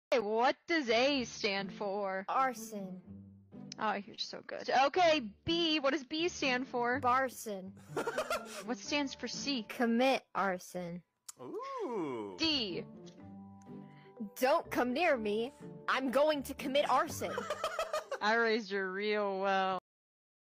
Hey, what does A stand for? Arson. Oh, you're so good. Okay, B. What does B stand for? Barson. What stands for C? Commit arson. Ooh. D. Don't come near me. I'm going to commit arson. I raised her real well.